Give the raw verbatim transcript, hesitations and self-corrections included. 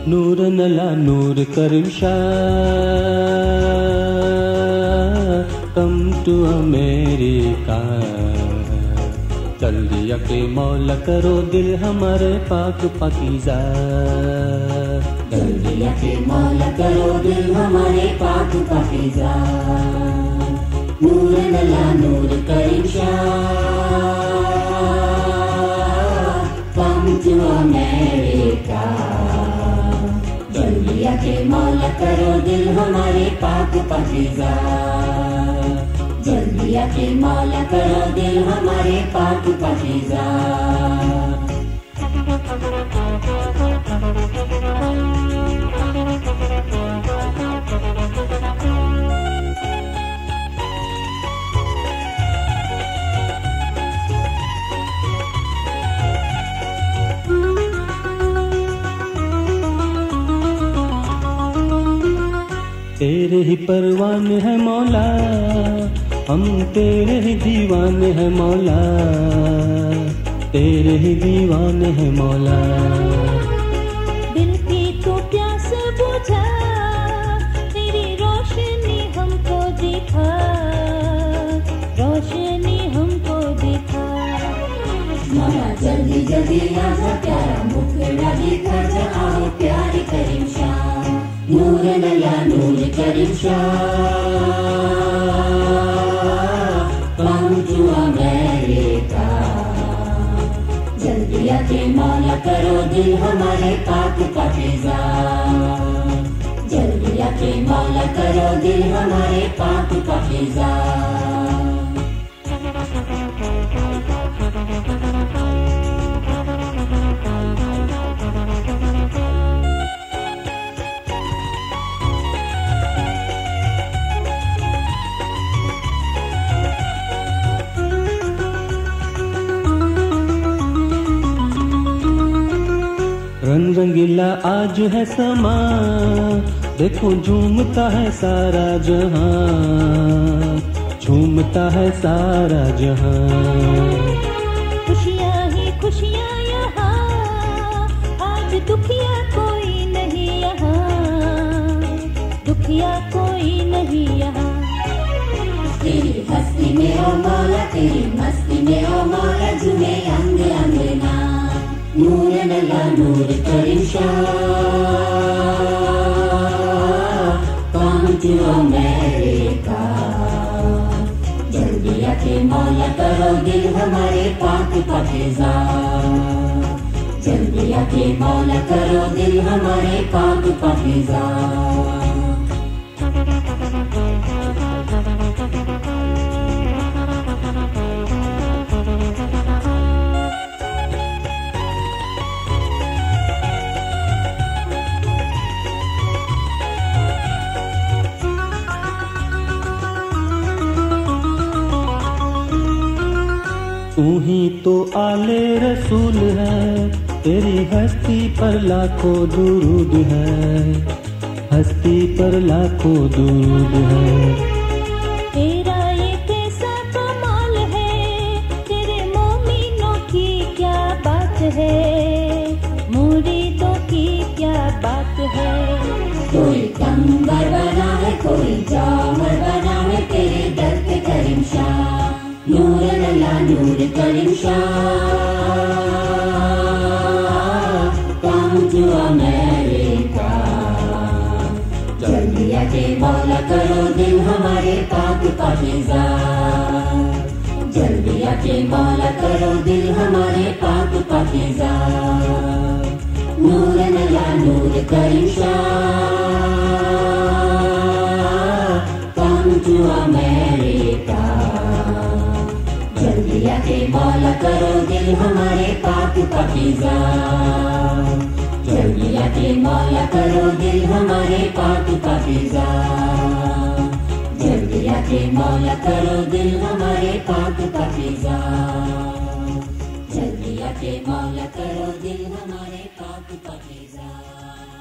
नूर नला नूर करीम शाह, कम टू अमेरिका। जल्दी आके मौला करो दिल हमारे पाक पाकीज़ा। जल्दी आके मौला करो दिल हमारे पाक पाकीज़ा। नूर नला नूर करीम शाह, कम टू अमेरिका। जल्दी आके मौला करो दिल हमारे पाक पाकीज़ा। जल्दी आके मौला करो दिल हमारे पाक पाकीज़ा। तेरे ही परवाने हैं मौला, हम तेरे ही दीवाने हैं मौला, तेरे ही दीवाने हैं मौला। दिल की तो प्यास बुझा, तेरी रोशनी हमको दिखा, रोशनी हमको दिखा। मौला जल्दी जल्दी आजा, प्यारा मुखड़ा दिखा जा, आओ प्यारे करीम शाह। नूर नला नूर करीम शाह, कम टू अमेरिका। जल्दी आके मौला करो दिल हमारे पाक पाकीज़ा। जल्दी आके मौला करो दिल हमारे पाक पाकीज़ा। रंग रंगीला आज है समा, देखो झूमता है सारा जहां, झूमता है सारा जहां। खुशियाँ ही खुशियाँ यहाँ, आज दुखिया कोई नहीं यहाँ, दुखिया कोई नहीं यहाँ। तेरी हस्ती में ओ मौला, तेरी मस्ती में ओ मौला, झूमे अंग अंग ना। नूर नला नूर करीम शाह, कम टू अमेरिका। जल्दी आके मौला करो दिल हमारे पाक पाकीज़ा। जल्दी आके मौला करो दिल हमारे पाक पाकीज़ा। तू ही तो आले रसूल है, तेरी हस्ती पर लाखों दुरूद है, हस्ती पर लाखों दुरूद है। तेरा ये कैसा कमाल है, तेरे मोमिनों की क्या बात है, मुरीदों की क्या बात है। कोई कंबर बना है, कोई जामर बना है, तेरे दर पे करीम शाह। नूर नला नूर करीम शाह, कम टू अमेरिका। जल्दी आके मौला करो दिल हमारे पाक पाकीज़ा। जल्दी आके मौला करो दिल हमारे पाक पाकीज़ा। नूर नला नूर करीम शाह, कम टू अमेरिका। जल्दी आके मौला करो दिल हमारे पाक पाकीज़ा। जल्दी आके मौला करो दिल हमारे पाक पाकीज़ा। जल्दी आके मौला करो दिल हमारे पाक पाकीज़ा। जल्दी आके मौला करो दिल हमारे पाक पाकीज़ा।